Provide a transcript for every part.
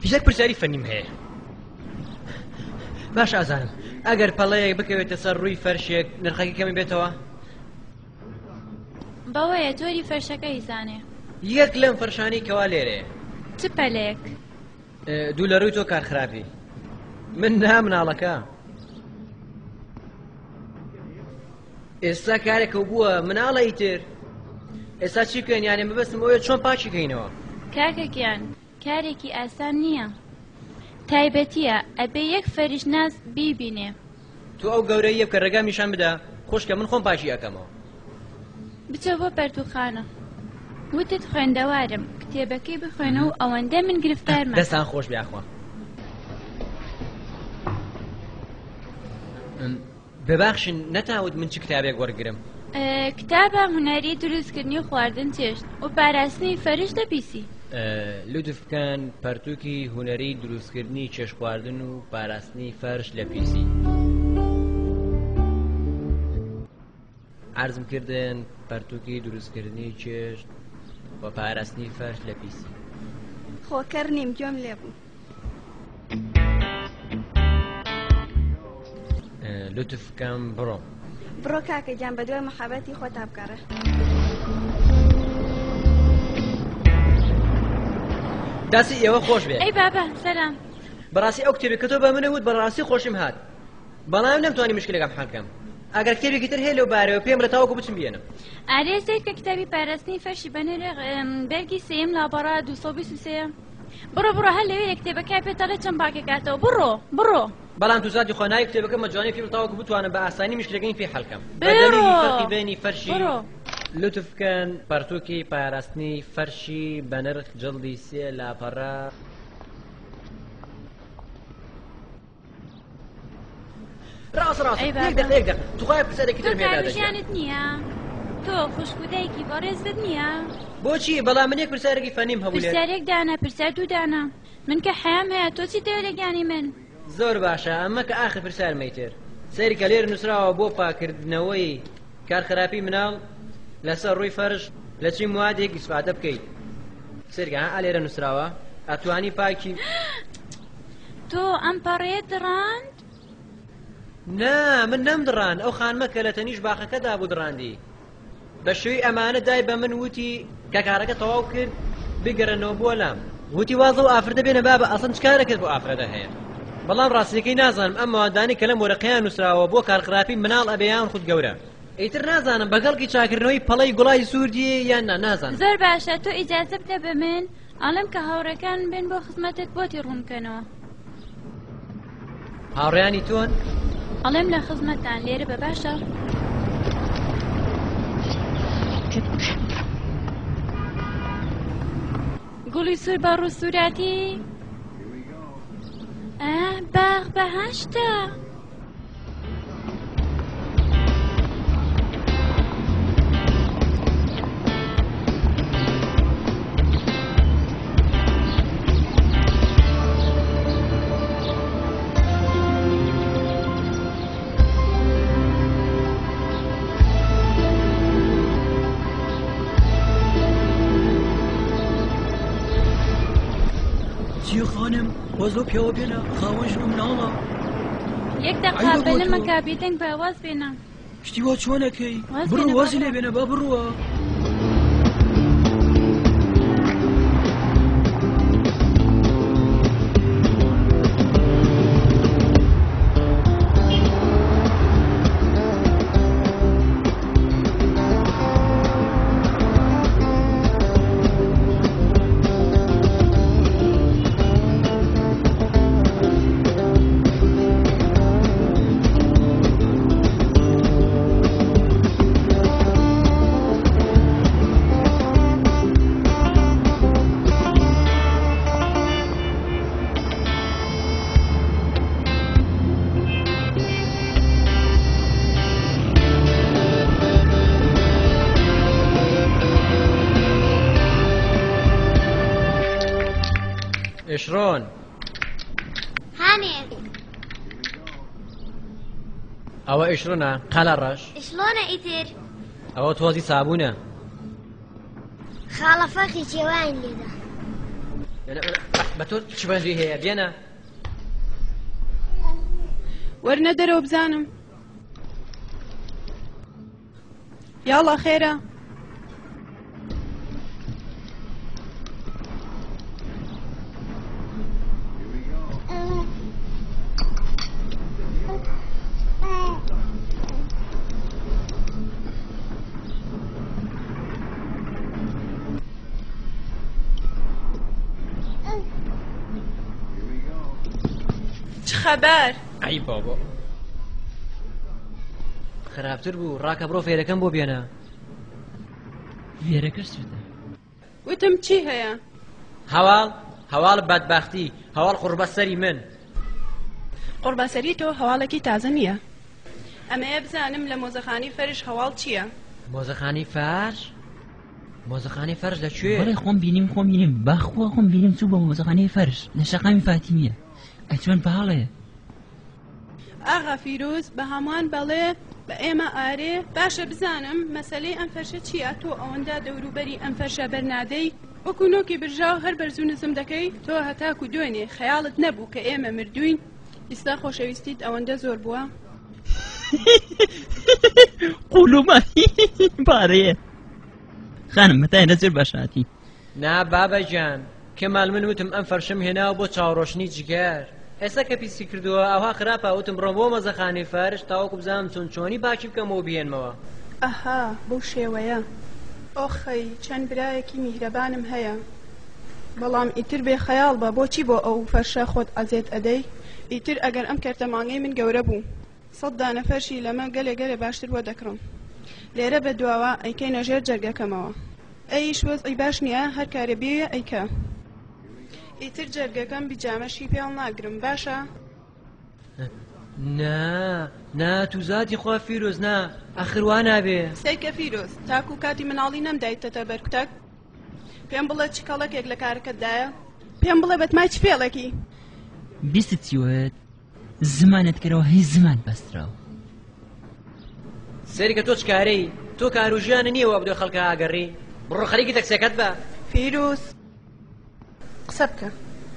یەک پرسیاری فەنیم هەیە. باش ئازانم ئەگەر پەڵەیەک بکەوێتە سەر ڕووی فەرشێک نرخەکەی کەمی بێتەوە؟ بەوەیە جۆری فەرشەکە هیزانێ. یەک لەم فەرشانەی کەوا لێرەیە. چ پەلێک؟ دوو لە ڕووی تۆ کارخراپی. من نا مناڵەکە. ئێستا کارێکە بووە مناڵە ئیتر. ئێستا چی بکەین؟ یانێ مەبەستم ئەوەیە چۆن پاچی کەینەوە. کاکەگیان کارێکی ئاسان نییە. تایبەتیە ئەبێ یەک فەریشناس بیبینێ. تو ئەو گەورەیە بکە ڕێگامیشان بدە خۆشکە من خۆم پاشی ئەەکەمەوە. بچە بۆ پەرتوخانە. وتت خوێندەوارم کتێبەکەی بخوێنە و ئەوەندە من گرفتارمە. دەستان خۆش بیاخوا. ببخشن نەتاوت من چ کتابێک وەرگرم؟ کتابە هونەری دروستکردنی و خواردن چێشت و پاراستنی فەرش دەپیسی. لوتف بکەن پەرتووکی هونەری دروستکردنی چێش خواردن و پاراستنی فەرش لە پیسی. عرضم کردن پەرتووکی دروستکردنی چێش و پاراستنی فەرش لە پیسی. خۆکەر نیم گوێم لێ بوو. لوتف بکەم بڕۆ. بڕۆ کاکە گیان بە دوای مەحەبەتی خۆتا بکەڕە. داسی ئێوە خۆش بێ. ئەی بابا سەلام. بەڕاستی ئەو کتێبێک کە تۆ بە منە وت بەڕاستی خۆشم هات. بەڵام نەمتوانی مشکلێکم حەل بکەم. ئەگەر کتێبێکی تر هەیە لەو بارەوە پێم لە تاوەکو بچم بێنم. ئارێزێک کە کتابی پاراستنی فەرشی بەنێرە بەرگی سێم لاپەڕا 223. بڕۆ بڕۆ هەر لەوێ کتێبەکە پێتەڵێ چەند باکێکاتەوە. بڕۆ بڕۆ. بەڵام تو زادی خۆنایی کتێبەکە مەجانی پێم تاوەکو بتوانم بە ئاسانی مشکلەکەی پێ حەل بکەم. بەدەلی فەرقی بینی فەرشی لوتف بکەن پەرتووکی پاراستنی فەرشی بە نرخ جڵدی 3 لاپەڕا. ڕاست یەک دقیقە توخوای پرسیارێکی تر مێدا دەژێت. تۆ کارژیانت نییە؟ تۆ خوشکودایکی بەڕێزت نییە؟ بۆچی؟ بەڵام من یەک پرسیارێکی فەنیم هەبوو لێرە. پرسیارێک دانا پرسیار دوو دانا. من کە حەیام هەیە تۆ چی دەوێت لەگیانی من؟ زۆر باشە ئەمە کە ئاخر پرسیارمەی تر. سەیری کە لێرە نووسراوە بۆ پاکردنەوەی کارخراپی مناڵ لەسەر ڕووی فەرش لە چی موادێک ئیسفادە بکەیت. سەرگا لێرە نووسراوە ئەتوانی پاکی. تۆ ئەم پەڕەیە دڕاند؟ نا من نەمدڕان. ئەو خانمە کە لە تەنیش باخەکەدا بوو دڕاندی. بە شوی ئەمانە دای بە من وتی کە کارەکە تەواو کرد بگەڕێنەوە بۆ لام. وتی وازە و ئافرەتە بێنە بابە ئەسڵ چ کارەکەت بۆ ئافرەتە هەیە. بەڵام ڕاستیەکەی نازانم ئەم مەوادانی کە لەم وەرەقەیان نووسراوە بۆ کارخراپی مناڵ ئەبێیان خود گەورە. ئیتر نازانم بەگەڵکی چاکردنەوەی پەڵەی گوڵای سووردی یان نازانم. زۆر باشە تۆ ئیجازە بدە بە من ئەڵێم کە هاوڕێکان بێن بۆ خزمەتت بۆتی ڕوونکەنەوە. هاوڕێیانی تۆن؟ ئەڵێم لە خزمەتان لێرە بە باشە. گوڵی سوور بە ڕووسوراتی باغ بەهەشتە. چی خانم وەزۆ پێوە بێنە خاوەن ژن و مناڵە. یەک دەقا بەلەمە کابێتەنگ بە واز بێنە. شتی وا چۆنەکەی؟ بڕۆ وازی لێ بێنە با بڕوە. شلون؟ هاني ئەوە ئیشڕۆنە قەلەڕەش. شلونە ئیتر؟ ئەوە تۆزی سابوونە. خاڵە فەرقی جێوان لێدا. بە تۆ چ بەندی هەیە بێنە وەرنە دەرەوە بزانم یاڵا خێرە چ خەبەر ئەی بابا خراپتر بوو ڕاکە بڕۆ فێرەکەم بۆ بێنە فێرەکەش چێتە وتم چی هەیە هەواڵ بەدبەختی هەواڵ قوربە سەری من قوربەسەری تۆ هەواڵێکی تازە نییە ئەمەیە بزانم لە مۆزەخانی فەرش هەواڵ چییە مۆزەخانی فەرش مۆزەخانی فەرش لەکوێ بەڵێ خۆم بینیم باخوا خۆم بینیم چوو بە مۆزەخانەی فەرش لە شەقامی فاتیمیە ئەچۆن پاڵێ ئاغا فیرۆز بە هەمووان بەڵێ بە ئێمە ئارێ باشە بزانم مەسەلەی ئەم فەرشە چییە تۆ ئەوەندا دەوروبەری ئەم فەرشە بەرنادەی وەکو نۆکی برژاو هەر بەرزوو نزم دەکەی تۆ هەتاکو دوێنێ خەیاڵت نەبوو کە ئێمە مردوین ئیستا خۆشەویستیت ئەوەندە زۆر بووە قوڵومانی پارەیە خانم مەتای لەجر باشاتی نا بابەجان کەمال من وتم ئەم فەرشم هێناوە بۆ چاوڕۆشنی جگەر ئێستا کە پیسی کردووە ئەوها خراپە وتم ڕۆم بۆ مەزەخانی فەرش تاوەکو بزانم چۆنی باکی بکەمەوە بێنمەوە ئەها بەو شێوەیە ئۆخەی چەند برایەکی میهرەبانم هەیە بەڵام ئیتر بێ خەیاڵ بە بۆچی بۆ ئەو فەرشە خۆت ئەزێت ئەدەی ئیتر ئەگەر ئەم کەرتەمانگەی من گەورە بوو 100 دانە فەرشی لەمە گەلێ باشتر بۆ دەکڕم لێرە بە دواوە ئەیکەینە ژێر جەرگەکەمەوە ئەیش وەز ئەی باش نییە هەر کارێ بێ ئەیکە ئیتر جەرگەکەم بیجامەشی پێڵ ناگرم باشە نا تو زاتی خوا فیرۆز نا ئەخر وا نابێ سەیکە فیرۆز تاکو کاتی مناڵی نەمدایتەتە بەرکوتەک پێم بڵێ چ کەڵەکێک لە کارەکەتدایە پێم بڵێ بەتمای چ فێڵێکی بیستت چیوەت زمانت کەرەوە هی زمان بەستراوە سەریکە تۆ چکارەی تۆ کاروژیانە نییە وە بدۆ خەڵکە ئاگەڕی بڕۆ خەریکی تەکسەکەت بە فیرۆز قسە بکە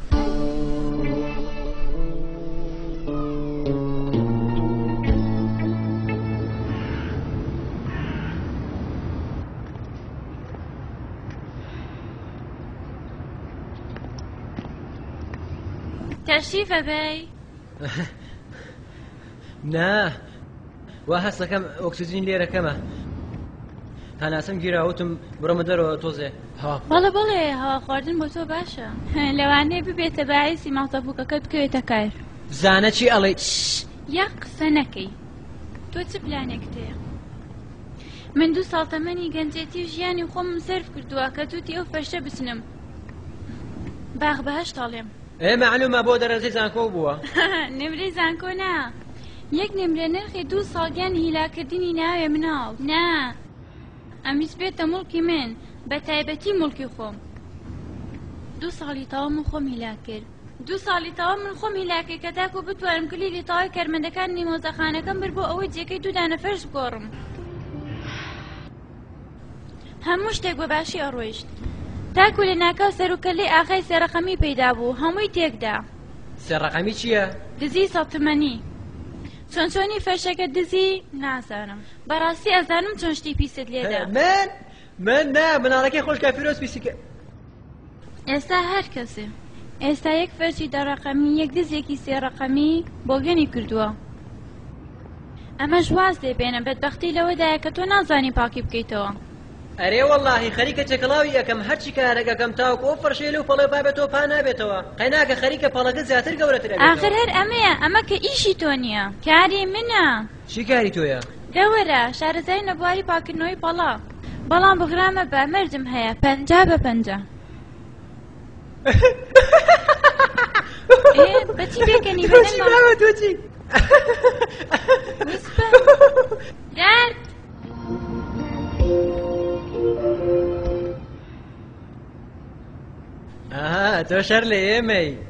تەشریفە بەی نا وا هەستەکەم ئۆکسیجین لێرەکەمە هەناسم گیراوتم بڕۆمە دەرەوە تۆزێ بەڵێ هەوا خواردن بۆ تۆ باشە لەوانەیە ببێتە باعیسی ماڵتەبووکەکەت بکەوێتە کار زانە چی ئەڵێ یا قسە نەکەی تۆ چ پلانێکت هەیە من 2 ساڵ تەمەنی گەنجێتی ژیانی خۆم سەرف کردووە کە تووتی ئەو فەرشە بچنم باغ بەهەش تاڵێم معلومە بۆ دەرەزەی زانکۆ بووە نمرەی زانکۆ نا یەک نمرە نرخی 2 ساڵگیان هیلاکردنی ناوێ مناڵ نا ئەمیش بێتە مڵکی من بە تایبەتی مڵکی خۆم 2 ساڵی تەواو من خۆم هیلا کرد 2 ساڵی تەواو من خۆم هیلا کرد کە تاکو بتوانم کلیلی تەواوی کارمەندەکانی مۆزەخانەکەم بر بۆ ئەوەی جێگەی 2 دانە فەرش بگۆڕم هەموو شتێک بە باشی ئەڕۆیشت تاکو لە ناکاو سەرۆکەلەی ئاخای سێڕەقەمی پەیدا بوو هەمووی تێکدا سێڕەقەمی چییە؟ دزی 100 تمەنی چۆنی فەرشەکە دزی نازانم بەڕاستی ئەزانم چۆن شتی پیست لێدا من نا مناڵەکەی خۆشکە فیرۆز پیسیکە ئێستا هەر کەسێ ئێستا یەک فەرشی دەڕەقەمی یەک دزێکی سێڕەقەمی بۆ گەنی کردووە ئەمەش واز دێبێنە بەدبەختی لەوەدایە کە تۆ نازانی پاکی بکەیتەوە ئەرێ وەڵڵاهی خەریکە چێکڵاوی یەکەم هەرچی کارەکەکەم تاوکو ئەو فەرشەی لەو پەڵێ بابێتەوە پا نابێتەوە قەیناکە خەریکە پەڵەکە زیاتر گەورەتر ئەبێتەوە ئاخر هەر ئەمە کە ئیشی تۆ نییە کاری منە چی کاری تۆیە؟ دەوەرە شارەزای نەبواری پاکردنەوەی پەڵا بەڵام بغرامە بە مەردم هەیە 50 بە 50 بەچی بێکەنی تۆچی دارد تۆ شەر لە ئێمەی